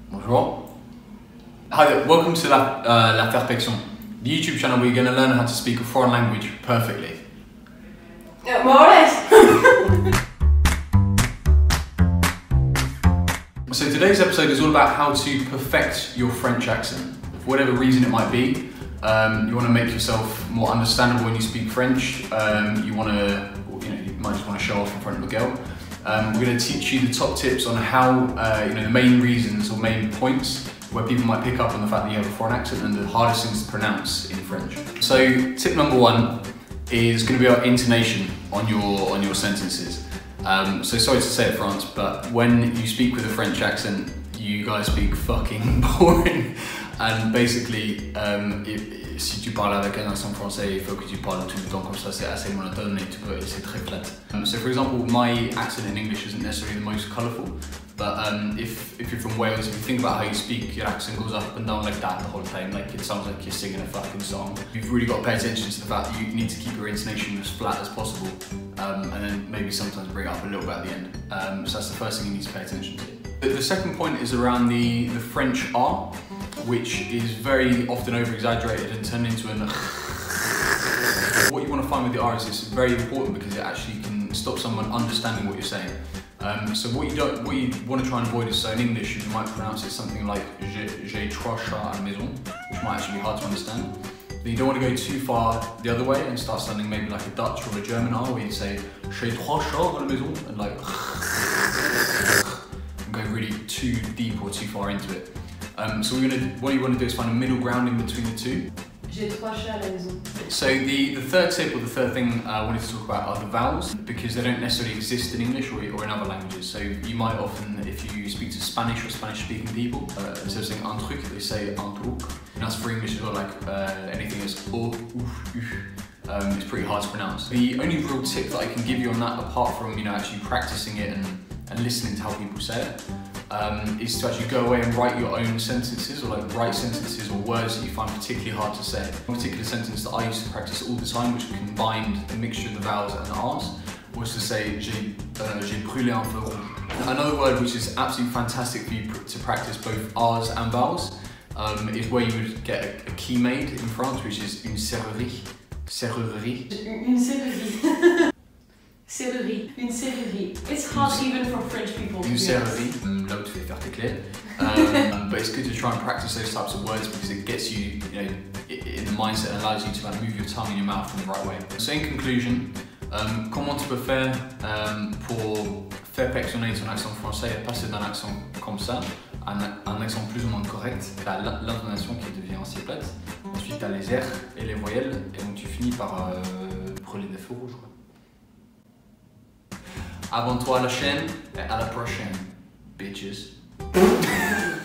Bonjour. Hi there, welcome to Laferpection, the YouTube channel where you're going to learn how to speak a foreign language perfectly. Yeah, more or less. So today's episode is all about how to perfect your French accent. For whatever reason it might be, you want to make yourself more understandable when you speak French. You might just want to show off in front of a girl. We're going to teach you the top tips on how, the main reasons or main points where people might pick up on the fact that you have a foreign accent and the hardest things to pronounce in French. So tip number one is going to be our intonation on your sentences. So sorry to say it, France, but when you speak with a French accent, you guys speak fucking boring. And basically, si tu parles avec un accent français, il faut que tu parles tout le temps comme ça, c'est assez monotone et c'est très flat. So for example, my accent in English isn't necessarily the most colourful, but if you're from Wales, if you think about how you speak, your accent goes up and down like that the whole time, like it sounds like you're singing a fucking song. You've really got to pay attention to the fact that you need to keep your intonation as flat as possible, and then maybe sometimes bring it up a little bit at the end. So that's the first thing you need to pay attention to. The second point is around the French R, which is very often over-exaggerated and turned into an What you want to find with the R is it's very important because it actually can stop someone understanding what you're saying. So what you want to try and avoid is, so in English you might pronounce it something like j'ai trois chats à la maison, which might actually be hard to understand. But you don't want to go too far the other way and start sounding maybe like a Dutch or a German R, where you say j'ai trois chats à la maison and like and go really too deep or too far into it. So what you want to do is find a middle ground in between the two. J'ai trois chats à la maison. So the third tip, or the third thing I wanted to talk about, are the vowels, because they don't necessarily exist in English or in other languages. So you might often, if you speak to Spanish or Spanish-speaking people, instead of saying un truc, they say un truc. And that's for English as well, like anything that's o, oof, oof, it's pretty hard to pronounce. The only real tip that I can give you on that, apart from actually practicing it and listening to how people say it, is to actually go away and write your own sentences, or like write sentences or words that you find particularly hard to say. One particular sentence that I used to practice all the time, which combined a mixture of the vowels and the R's, was to say j'ai brûlé un feu rouge. Another word which is absolutely fantastic for you to practice both R's and vowels is where you would get a key made in France, which is une serrurerie. Serrurerie. Une serrurerie. Serrurerie. Une serrurerie. It's hard even for French people. Une serrurerie. Là où tu fais faire tes clés. But it's good to try and practice those types of words because it gets you, in the mindset and allows you to move your tongue and your mouth in the right way. So in conclusion, comment tu peux faire pour faire perfectionner ton accent français et passer d'un accent comme ça à un accent plus ou moins correct? T'as l'intonation qui devient assez plate. Ensuite t'as les airs et les voyelles et donc tu finis par brûler des feux rouges. Abonne-toi à la chaîne et à la prochaine, bitches.